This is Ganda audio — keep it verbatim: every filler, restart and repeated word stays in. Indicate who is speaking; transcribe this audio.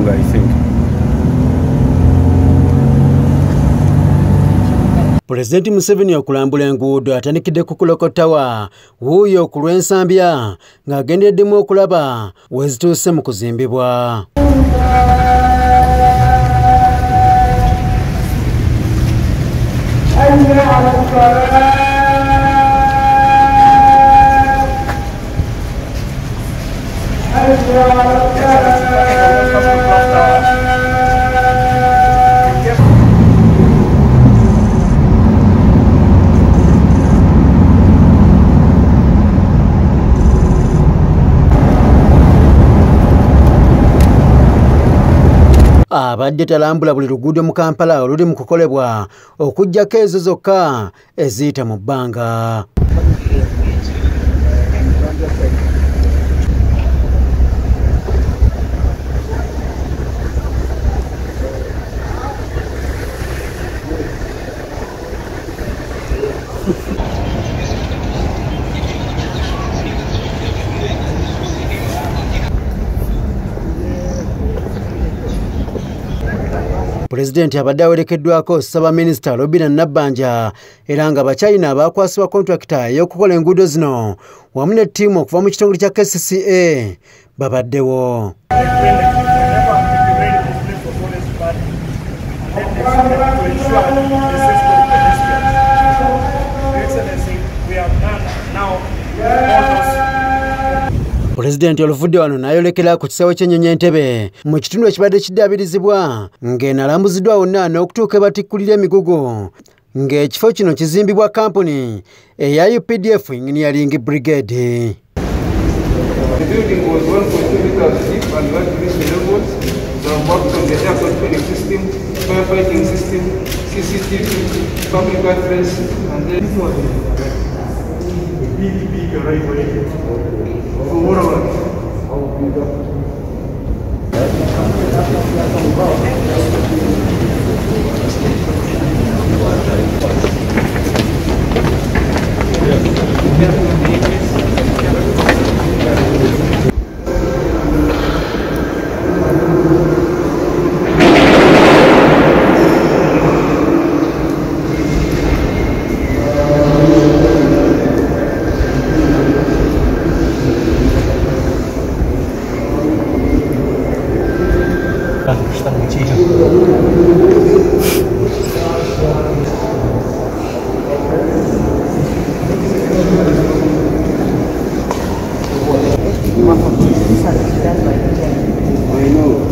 Speaker 1: I think.
Speaker 2: President Museveni okulambula Enguudo atandikidde ku kulokotawa wuuyo ku lw'ensambya ng'agendeddemu okulaba wezituuse mu kuzimbibwa. Abadde talambula buli luguudo mu Kampala oluli mu kukolebwa okuggyako ezo zokka eziyita mu bbanga. President abadde awerekeddwako Ssaabaminisita Robinah Nabbanja era nga Bachina abakwasibwa kontrakita y'okukola enguudo zino wamu ne ttiimu okuva mu kitongole kya K C C A babaddewo. President oluvudde wano n'ayolekera ku kisaawe ky'ennyonyi Entebbe mu kitundu ekibadde kiddaabirizibwa ng'eno alambuziddwa wonna n'okutuuka ebatikkulira emigugu ng'ekifo kino kizimbibwa kampuni eya U P D F Engineering Brigade.
Speaker 3: The building was one point two meters deep and had three levels. There worked on the air conditioning system, firefighting system, C C T V, public address, and then this was a big, big array.
Speaker 1: I know.